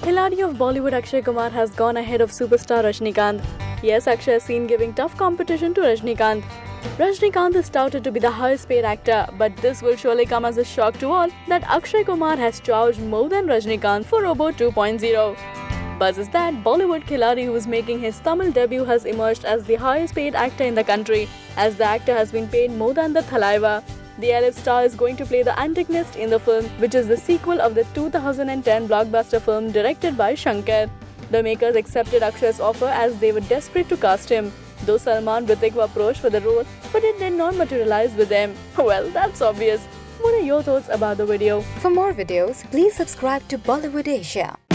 Khiladi of Bollywood Akshay Kumar has gone ahead of superstar Rajinikanth. Yes, Akshay is seen giving tough competition to Rajinikanth. Rajinikanth is touted to be the highest paid actor, but this will surely come as a shock to all that Akshay Kumar has charged more than Rajinikanth for Robo 2.0. Buzz is that Bollywood Khiladi, who is making his Tamil debut, has emerged as the highest paid actor in the country, as the actor has been paid more than the Thalaiva. The Arab star is going to play the antagonist in the film, which is the sequel of the 2010 blockbuster film directed by Shankar. The makers accepted Akshay's offer as they were desperate to cast him, though Salman and Hrithik were approached for the role, but it did not materialize with them. Well, that's obvious. What are your thoughts about the video? For more videos, please subscribe to Bollywood Asia.